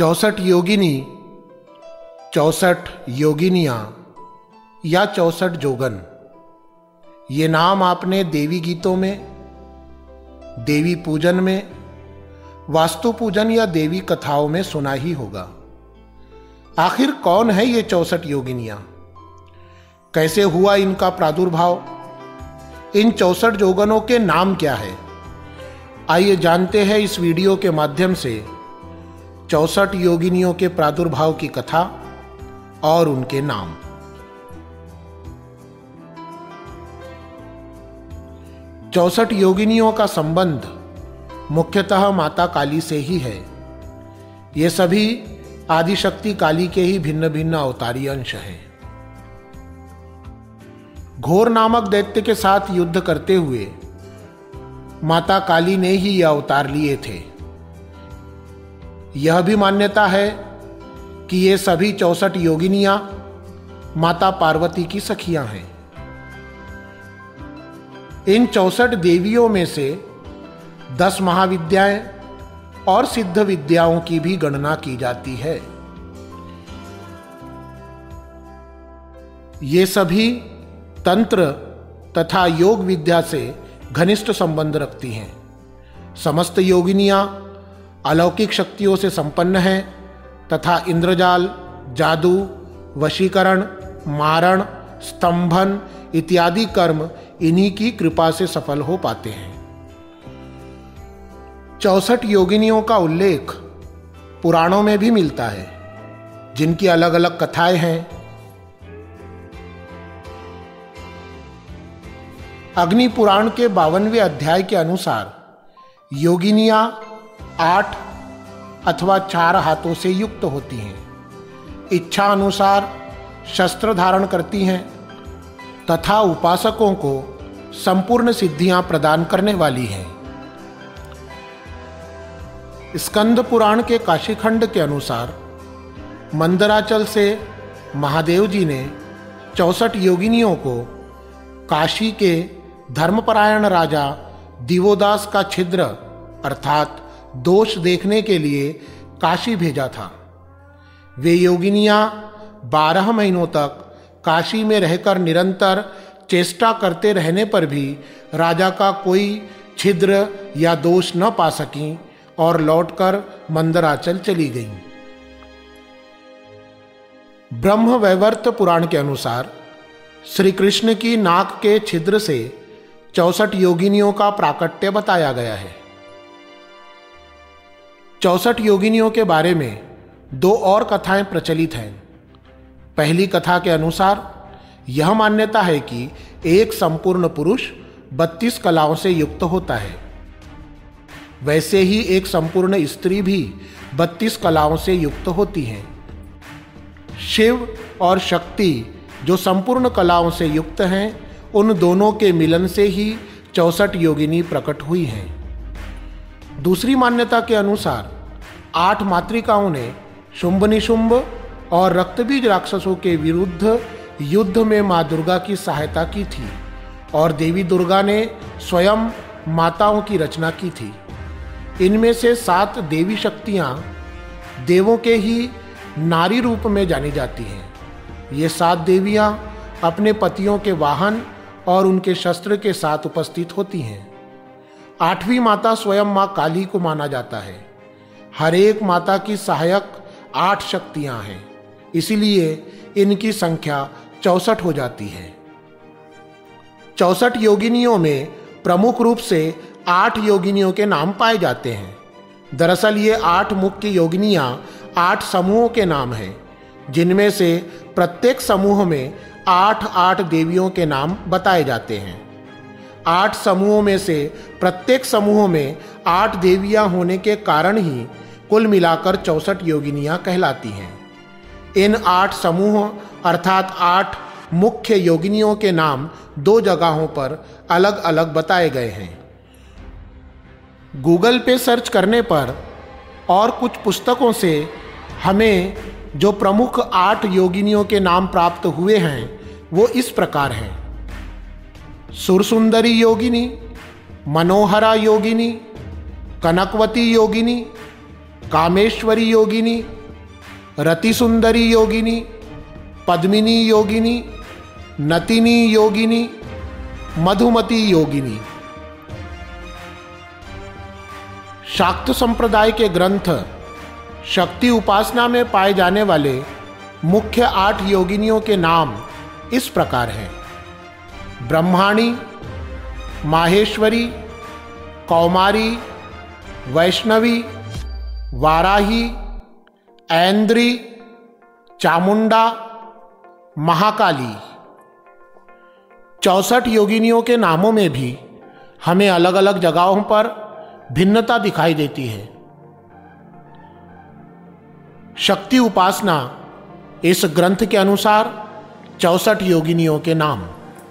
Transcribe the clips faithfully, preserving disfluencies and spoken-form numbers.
चौसठ योगिनी, चौसठ योगिनियाँ या चौसठ जोगन, ये नाम आपने देवी गीतों में, देवी पूजन में, वास्तु पूजन या देवी कथाओं में सुना ही होगा। आखिर कौन है ये चौसठ योगिनियाँ? कैसे हुआ इनका प्रादुर्भाव? इन चौसठ जोगनों के नाम क्या है? आइए जानते हैं इस वीडियो के माध्यम से चौसठ योगिनियों के प्रादुर्भाव की कथा और उनके नाम। चौसठ योगिनियों का संबंध मुख्यतः माता काली से ही है। ये सभी आदिशक्ति काली के ही भिन्न भिन्न अवतारी अंश हैं। घोर नामक दैत्य के साथ युद्ध करते हुए माता काली ने ही यह अवतार लिए थे। यह भी मान्यता है कि ये सभी चौसठ योगिनियां माता पार्वती की सखियां हैं। इन चौसठ देवियों में से दस महाविद्याएं और सिद्ध विद्याओं की भी गणना की जाती है। ये सभी तंत्र तथा योग विद्या से घनिष्ठ संबंध रखती हैं। समस्त योगिनियां अलौकिक शक्तियों से संपन्न हैं तथा इंद्रजाल, जादू, वशीकरण, मारण, स्तंभन इत्यादि कर्म इन्हीं की कृपा से सफल हो पाते हैं। चौसठ योगिनियों का उल्लेख पुराणों में भी मिलता है, जिनकी अलग अलग कथाएं हैं। अग्नि पुराण के बावनवें अध्याय के अनुसार योगिनियां आठ अथवा चार हाथों से युक्त होती हैं, इच्छा अनुसार शस्त्र धारण करती हैं तथा उपासकों को संपूर्ण सिद्धियां प्रदान करने वाली हैं। स्कंद पुराण के काशीखंड के अनुसार मंदराचल से महादेव जी ने चौसठ योगिनियों को काशी के धर्मपरायण राजा दिवोदास का छिद्र अर्थात दोष देखने के लिए काशी भेजा था। वे योगिनियां बारह महीनों तक काशी में रहकर निरंतर चेष्टा करते रहने पर भी राजा का कोई छिद्र या दोष न पा सकीं और लौटकर मंदराचल चली गईं। ब्रह्म वैवर्त पुराण के अनुसार श्री कृष्ण की नाक के छिद्र से चौसठ योगिनियों का प्राकट्य बताया गया है। चौसठ योगिनियों के बारे में दो और कथाएं प्रचलित हैं। पहली कथा के अनुसार यह मान्यता है कि एक संपूर्ण पुरुष बत्तीस कलाओं से युक्त होता है। वैसे ही एक संपूर्ण स्त्री भी बत्तीस कलाओं से युक्त होती है। शिव और शक्ति जो संपूर्ण कलाओं से युक्त हैं, उन दोनों के मिलन से ही चौसठ योगिनी प्रकट हुई हैं। दूसरी मान्यता के अनुसार आठ मातृकाओं ने शुंभ निशुंभ और रक्तबीज राक्षसों के विरुद्ध युद्ध में मां दुर्गा की सहायता की थी और देवी दुर्गा ने स्वयं माताओं की रचना की थी। इनमें से सात देवी शक्तियां देवों के ही नारी रूप में जानी जाती हैं। ये सात देवियां अपने पतियों के वाहन और उनके शस्त्र के साथ उपस्थित होती हैं। आठवीं माता स्वयं मां काली को माना जाता है। हर एक माता की सहायक आठ शक्तियां हैं, इसलिए इनकी संख्या चौसठ हो जाती है। चौसठ योगिनियों में प्रमुख रूप से आठ योगिनियों के नाम पाए जाते हैं। दरअसल ये आठ मुख्य योगिनियां आठ समूहों के नाम हैं, जिनमें से प्रत्येक समूह में आठ आठ देवियों के नाम बताए जाते हैं। आठ समूहों में से प्रत्येक समूह में आठ देवियां होने के कारण ही कुल मिलाकर चौसठ योगिनियां कहलाती हैं। इन आठ समूह अर्थात आठ मुख्य योगिनियों के नाम दो जगहों पर अलग अलग बताए गए हैं। गूगल पे सर्च करने पर और कुछ पुस्तकों से हमें जो प्रमुख आठ योगिनियों के नाम प्राप्त हुए हैं वो इस प्रकार हैं: सुरसुंदरी योगिनी, मनोहरा योगिनी, कनकवती योगिनी, कामेश्वरी योगिनी, रतिसुंदरी योगिनी, पद्मिनी योगिनी, नतिनी योगिनी, मधुमती योगिनी। शाक्त संप्रदाय के ग्रंथ शक्ति उपासना में पाए जाने वाले मुख्य आठ योगिनियों के नाम इस प्रकार हैं: ब्रह्माणी, माहेश्वरी, कौमारी, वैष्णवी, वाराही, ऐन्द्री, चामुंडा, महाकाली। चौसठ योगिनियों के नामों में भी हमें अलग अलग जगहों पर भिन्नता दिखाई देती है। शक्ति उपासना इस ग्रंथ के अनुसार चौसठ योगिनियों के नाम: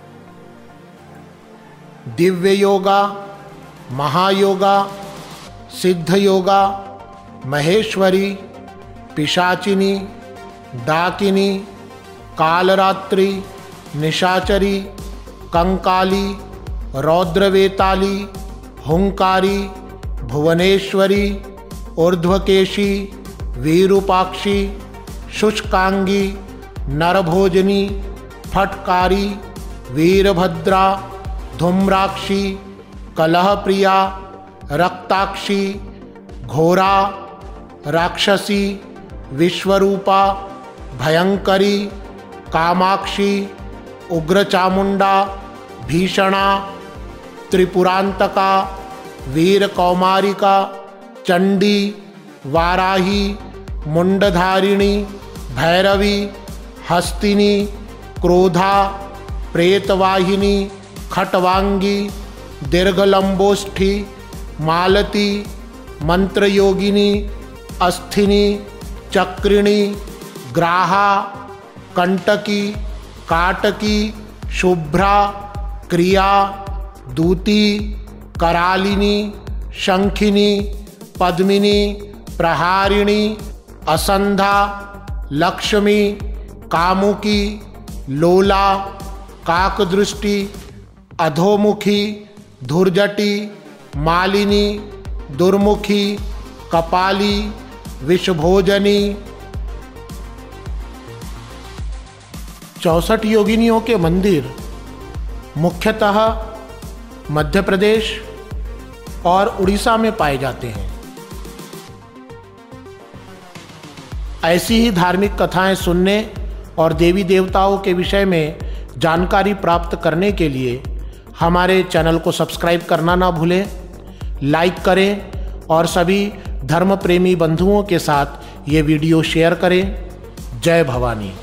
दिव्य योगा, महायोगा, सिद्ध योगा, महेश्वरी, पिशाचिनी, डाकिनी, कालरात्रि, निशाचरी, कंकाली, रौद्रवेताली, हुंकारी, भुवनेश्वरी, ऊर्ध्वकेशी, वीरूपाक्षी, शुष्कांगी, नरभोजनी, फटकारी, वीरभद्रा, धूम्राक्षी, कलहप्रिया, रक्ताक्षी, घोरा, राक्षसी, विश्वरूपा, भयंकरी, कामाक्षी, उग्रचामुंडा, भीषणा, त्रिपुरांतका, वीर कौमारिका, चंडी, वाराही, मुंडधारिणी, भैरवी, हस्तिनी, क्रोधा, प्रेतवाहिनी, खटवांगी, दीर्घलंबोष्ठी, मालती, मंत्रयोगिनी, अस्थिनी, चक्रिणी, ग्राहा, कंटकी, काटकी, शुभ्रा, क्रिया, दूती, करालिनी, शंखिनी, पद्मिनी, प्रहारिणी, असंधा, लक्ष्मी, कामुकी, लोला, काकदृष्टि, अधोमुखी, धुर्जटी, मालिनी, दुर्मुखी, कपाली, विषभोजनी। चौसठ योगिनियों के मंदिर मुख्यतः मध्य प्रदेश और उड़ीसा में पाए जाते हैं। ऐसी ही धार्मिक कथाएं सुनने और देवी देवताओं के विषय में जानकारी प्राप्त करने के लिए हमारे चैनल को सब्सक्राइब करना ना भूलें, लाइक करें और सभी धर्म प्रेमी बंधुओं के साथ ये वीडियो शेयर करें। जय भवानी।